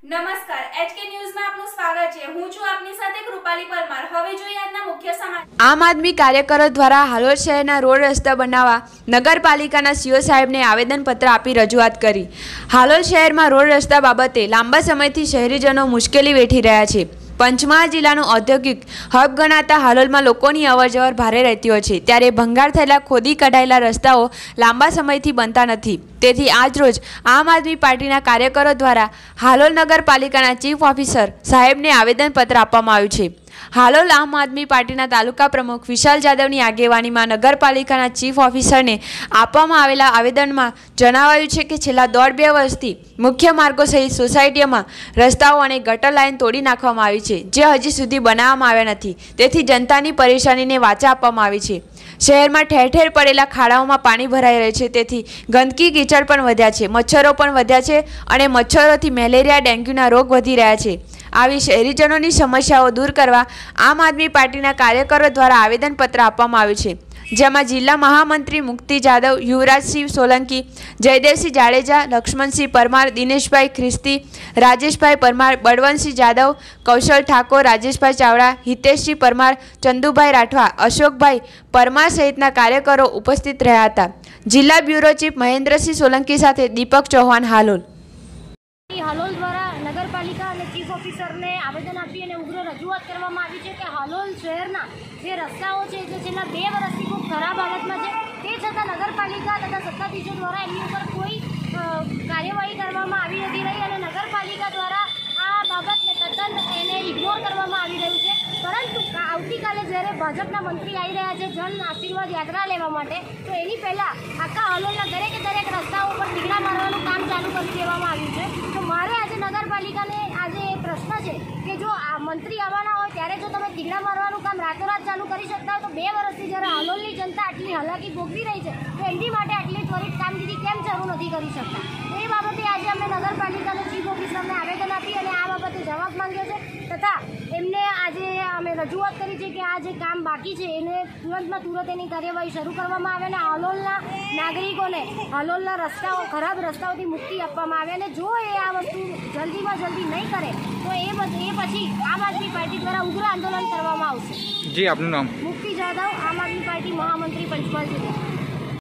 નમસ્કાર એચકે ન્યૂઝમાં આપનું સ્વાગત છે। હું છું આપની સાથે કૃપાલી પરમાર। હવે જોઈએ આજના મુખ્ય સમાચાર। આમ આદમી કાર્યકરો દ્વારા હાલોલ શહેરના રોડ રસ્તા બનાવવા નગરપાલિકાના સીઓ સાહેબને આવેદનપત્ર આપી રજૂઆત કરી। હાલોલ શહેરમાં રોડ રસ્તા બાબતે લાંબા સમયથી શહેરીજનો મુશ્કેલી વેઠી રહ્યા છે। પંચમહાલ જિલ્લાનું ઔદ્યોગિક હબ ગણાતા હાલોલમાં લોકોની અવરજવર ભારે રહેતી હોય છે, ત્યારે ભંગાર થયેલા ખોદી કઢાયેલા રસ્તાઓ લાંબા સમયથી બનતા નથી। તેથી આજરોજ આમ આદમી પાર્ટીના કાર્યકરો દ્વારા હાલોલ નગરપાલિકાના ચીફ ઓફિસર સાહેબને આવેદનપત્ર આપવામાં આવ્યું છે। હાલોલ આમ આદમી પાર્ટીના તાલુકા પ્રમુખ વિશાલ જાદવની આગેવાનીમાં નગરપાલિકાના ચીફ ઓફિસરને આપવામાં આવેલા આવેદનમાં જણાવાયું છે કે છેલ્લા 1.5-2 વર્ષથી મુખ્ય માર્ગો સહિત સોસાયટીઓમાં રસ્તાઓ અને ગટર લાઇન તોડી નાખવામાં આવી છે, જે હજી સુધી બનાવવામાં આવ્યા નથી। તેથી જનતાની પરેશાનીને વાચા આપવામાં આવી છે। શહેરમાં ઠેર ઠેર પડેલા ખાડાઓમાં પાણી ભરાઈ રહે છે, તેથી ગંદકી કીચડ પણ વધ્યા છે, મચ્છરો પણ વધ્યા છે અને મચ્છરોથી મેલેરિયા ડેન્ગ્યુના રોગ વધી રહ્યા છે। આવી શહેરીજનોની સમસ્યાઓ દૂર કરવા આમ આદમી પાર્ટીના કાર્યકરો દ્વારા આવેદનપત્ર આપવામાં આવ્યું છે, જેમાં જિલ્લા મહામંત્રી મુક્તિ જાદવ, યુવરાજસિંહ સોલંકી, જયદેવસિંહ જાડેજા, લક્ષ્મણસિંહ પરમાર, દિનેશભાઈ ખ્રિસ્તી, રાજેશભાઈ પરમાર, બળવંતસિંહ જાદવ, કૌશલ ઠાકોર, રાજેશભાઈ ચાવડા, હિતેશસિંહ પરમાર, ચંદુભાઈ રાઠવા, અશોકભાઈ પરમાર સહિતના કાર્યકરો ઉપસ્થિત રહ્યા હતા। જિલ્લા બ્યુરો ચીફ મહેન્દ્રસિંહ સોલંકી સાથે દીપક ચૌહાણ, હાલોલ। હાલોલ દ્વારા નગરપાલિકા અને ચીફ ઓફિસરને આવેદન આપી અને ઉગ્ર રજૂઆત કરવામાં આવી છે કે હાલોલ શહેરના જે રસ્તાઓ છે જે છેલ્લા 2 વર્ષથી ખૂબ ખરાબ હાલતમાં છે, તે છતાં નગરપાલિકા તથા સત્તાધીશો દ્વારા એમની ઉપર કોઈ કાર્યવાહી કરવામાં આવી નથી રહી અને નગરપાલિકા દ્વારા આ બાબતને તદ્દન એને ઇગ્નોર કરવામાં આવી રહ્યું છે। પરંતુ આવતીકાલે જ્યારે ભાજપના મંત્રી આવી રહ્યા છે જન આશીર્વાદ યાત્રા લેવા માટે, તો એની પહેલાં આખા હાલોલના દરેક રસ્તાઓ પર તીગડા મારવાનું કામ ચાલુ કરી દેવામાં આવ્યું છે। તો મારે આજે નગરપાલિકાને આજે એ પ્રશ્ન છે કે જો આ મંત્રી આવવાના હોય ત્યારે જો તમે તીગડા મારવાનું કામ રાતોરાત ચાલુ કરી શકતા હોય, તો 2 વર્ષથી જ્યારે હાલોલની જનતા આટલી હાલાકી ભોગવી રહી છે, તો એમની માટે આટલી ત્વરિત કામગીરી કેમ શરૂ નથી કરી શકતા? તો એ બાબતે આજે અમે નગરપાલિકાના ચીફ ઓફિસરને આવેદન આપી અને આ બાબતે જવાબ માંગ્યો છે, તથા એમને આજે અમે રજૂઆત કરી છે કે આ જે કામ બાકી છે એને તુરંતમાં તુરંત એની કાર્યવાહી શરૂ કરવામાં આવે અને હાલોલના નાગરિકોને હાલોલના રસ્તાઓ ખરાબ રસ્તાઓથી મુક્તિ આપવામાં આવે અને જો એ આ વસ્તુ જલ્દીમાં જલ્દી નહીં કરે તો એ પછી આમ આદમી પાર્ટી દ્વારા ઉગ્ર આંદોલન કરવામાં આવશે। જી, આપનું નામ? મુક્તિ જાદવ, આમ આદમી પાર્ટી મહામંત્રી, પંચમહાલ જિલ્લા।